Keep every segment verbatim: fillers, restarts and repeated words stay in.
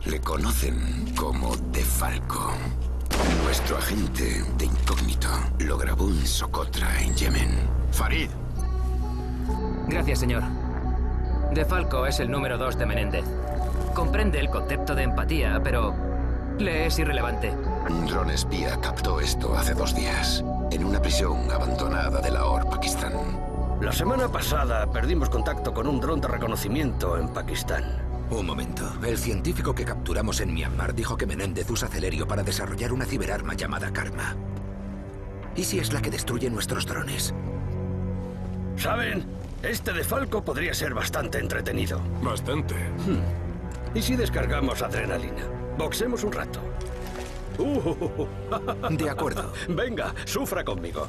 Le conocen como Defalco. Nuestro agente de incógnito lo grabó en Socotra, en Yemen. Farid. Gracias, señor. Defalco es el número dos de Menéndez. Comprende el concepto de empatía, pero le es irrelevante. Un dron espía captó esto hace dos días, en una prisión abandonada de Lahore, Pakistán. La semana pasada perdimos contacto con un dron de reconocimiento en Pakistán. Un momento. El científico que capturamos en Myanmar dijo que Menéndez usa Celerio para desarrollar una ciberarma llamada Karma. ¿Y si es la que destruye nuestros drones? ¿Saben? Este Defalco podría ser bastante entretenido. Bastante. Hmm. ¿Y si descargamos adrenalina? Boxemos un rato. Uh, De acuerdo. Venga, sufra conmigo.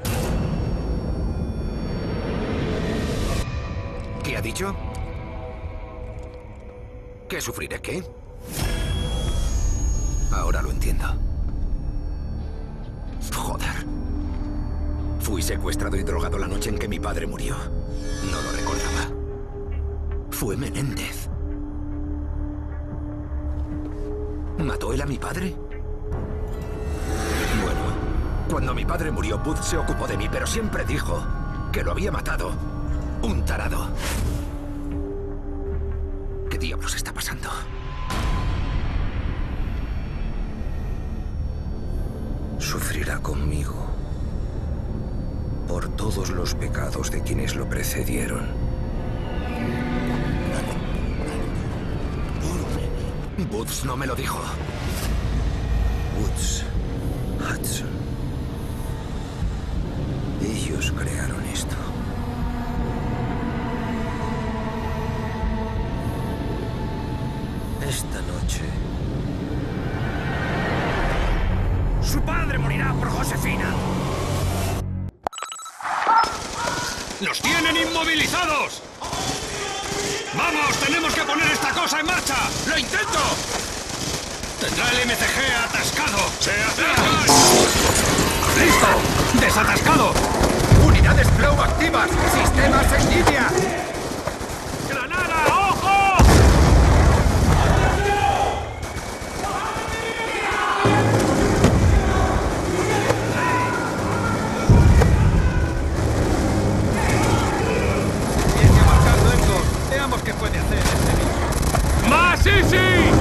¿Qué ha dicho? ¿Qué sufriré? ¿Qué? Ahora lo entiendo. Joder. Fui secuestrado y drogado la noche en que mi padre murió. No lo recordaba. Fue Menéndez. ¿Mató él a mi padre? Bueno, cuando mi padre murió, Booth se ocupó de mí, pero siempre dijo que lo había matado un tarado. ¿Qué diablos está pasando? Sufrirá conmigo por todos los pecados de quienes lo precedieron. Woods no me lo dijo. Woods, Hudson. Ellos crearon esto. Esta noche... ¡Su padre morirá por Josefina! ¡Nos tienen inmovilizados! ¡Vamos! ¡Tenemos que poner esta cosa en marcha! ¡Lo intento! Tendrá el M C G atascado. ¡Se acercan! ¡Listo! ¡Desatascado! ¡Unidades Flow activas! ¡Sistemas en línea! ¡Granada! ¡Ojo! Sigue marchando esto. Veamos qué puede hacer este bicho. ¡Más Easy!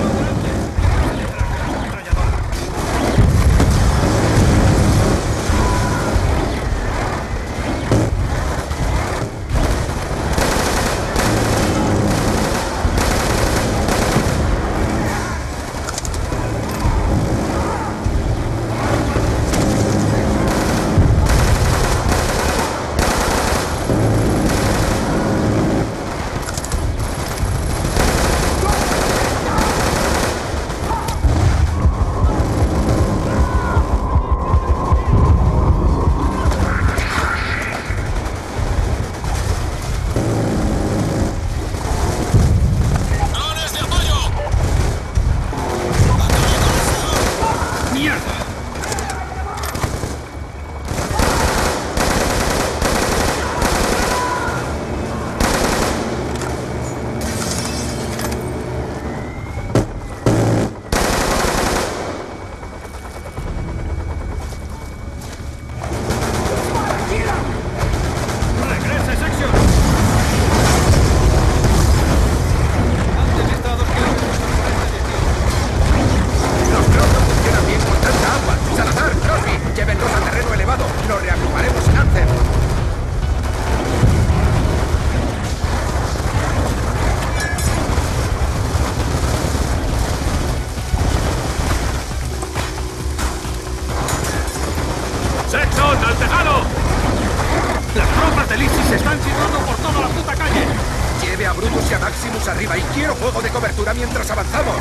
Arriba y quiero fuego de cobertura mientras avanzamos.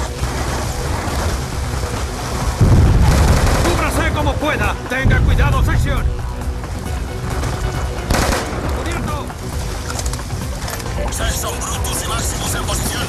¡Cúbrase como pueda! ¡Tenga cuidado, Section! ¡Cubierto! Section, Brutus y Maximus en posición.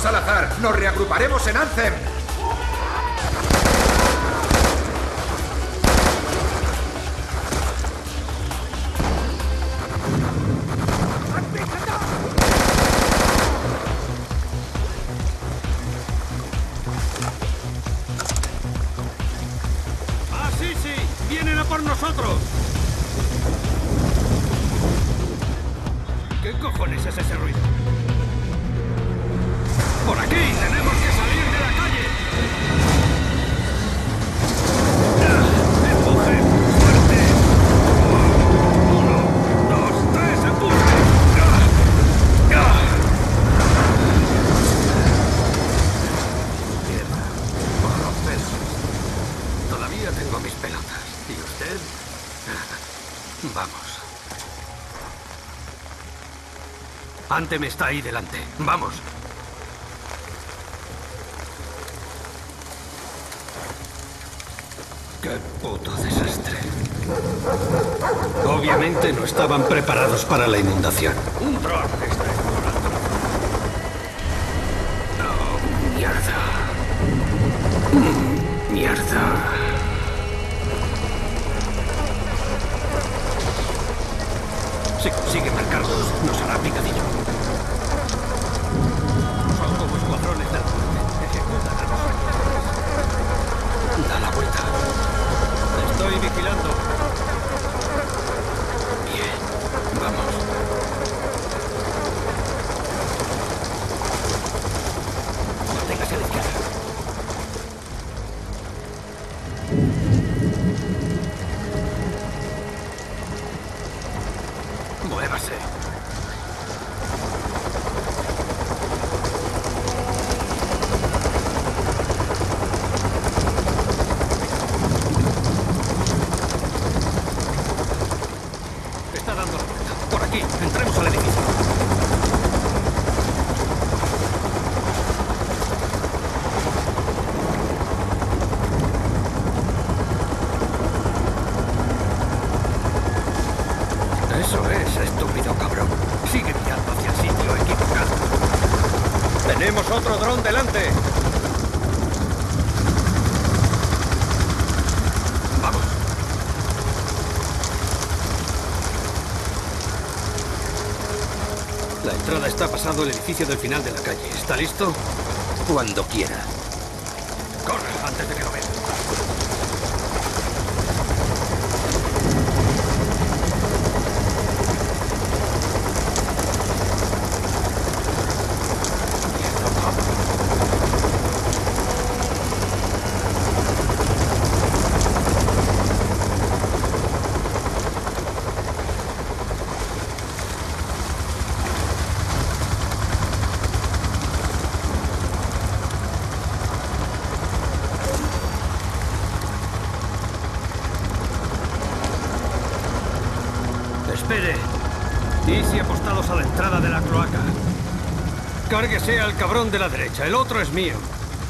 Salazar. Nos reagruparemos en Anthem. ¡Ah, sí, sí! ¡Vienen a por nosotros! ¿Qué cojones es ese ruido? ¡Por aquí! ¡Tenemos que salir de la calle! ¡Empuje! ¡Fuerte! ¡Uno, dos, tres! ¡Empuje! Mierda. Por los pelos. Todavía tengo mis pelotas. ¿Y usted? Vamos. Anthem está ahí delante. ¡Vamos! ¡Qué puto desastre! Obviamente no estaban preparados para la inundación. Un dron está explorando. ¡Oh, mierda! Mm, ¡Mierda! Sí, sigue marcándonos. Nos hará picadillo. Son como escuadrones de la muerte. Ejecutan a los ayudantes. Da la vuelta. Estoy vigilando. Bien. Vamos. Manténgase a la izquierda. Muévase. Está dando la vuelta. Por aquí. Entremos al edificio. Eso es, estúpido cabrón. Sigue mirando hacia el sitio equivocado. ¡Tenemos otro dron delante! ¡Vamos! La entrada está pasado el edificio del final de la calle. ¿Está listo? Cuando quiera. ¡Corre antes de que lo vean! Espere. Easy apostados a la entrada de la cloaca. Cárguese al cabrón de la derecha. El otro es mío.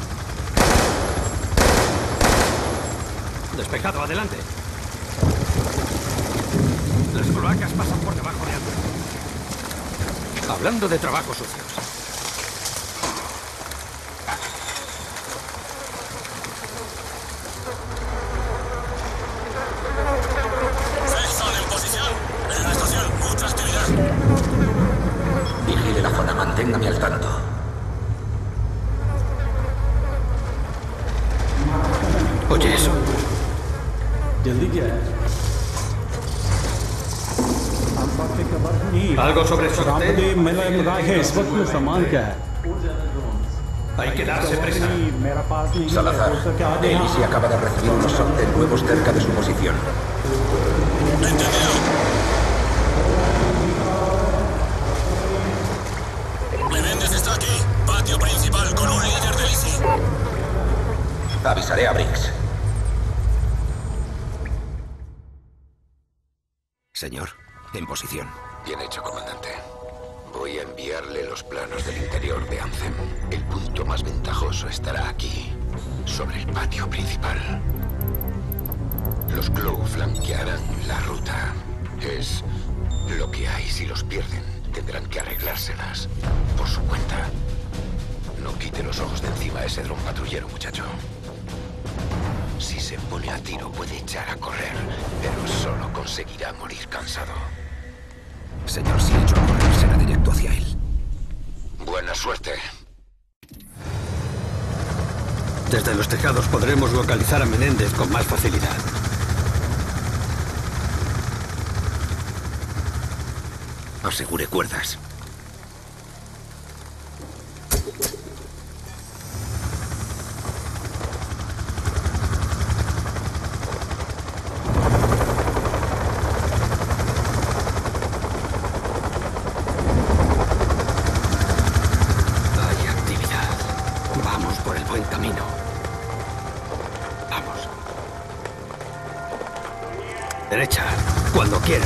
Despejado, adelante. Las cloacas pasan por debajo de Anthem. Hablando de trabajos sucios. Vigile la zona, manténgame al tanto. Oye eso. ¿Algo sobre sorteo? Hay que darse prisa. Salazar, Easy acaba de recibir unos sorteos nuevos cerca de su posición. Entendido. Menéndez está aquí. Patio principal con un líder del I S I. Avisaré a Briggs. Señor, en posición. Bien hecho, comandante. Voy a enviarle los planos del interior de Anthem. El punto más ventajoso estará aquí, sobre el patio principal. Los Glow flanquearán la ruta. Es lo que hay. Si los pierden, tendrán que arreglárselas por su cuenta. No quite los ojos de encima a ese dron patrullero, muchacho. Si se pone a tiro, puede echar a correr, pero solo conseguirá morir cansado. Señor, si echo a correr, será directo hacia él. Buena suerte. Desde los tejados podremos localizar a Menéndez con más facilidad. Asegure cuerdas. Hay actividad. Vamos por el buen camino. Vamos. Derecha, cuando quiera.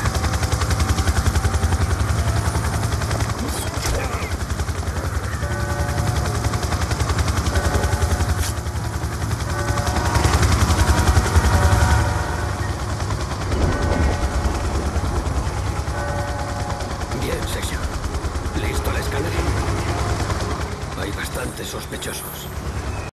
Bien, sección. ¿Listo el escáner? Hay bastantes sospechosos.